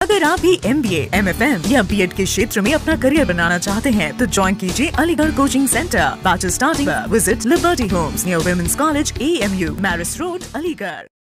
अगर आप भी MBA, MFM या B.Ed के क्षेत्र में अपना करियर बनाना चाहते हैं तो ज्वाइन कीजिए Aligarh coaching centre. Bachelor starting, visit liberty homes near women's college, AMU, Marris road, Aligarh.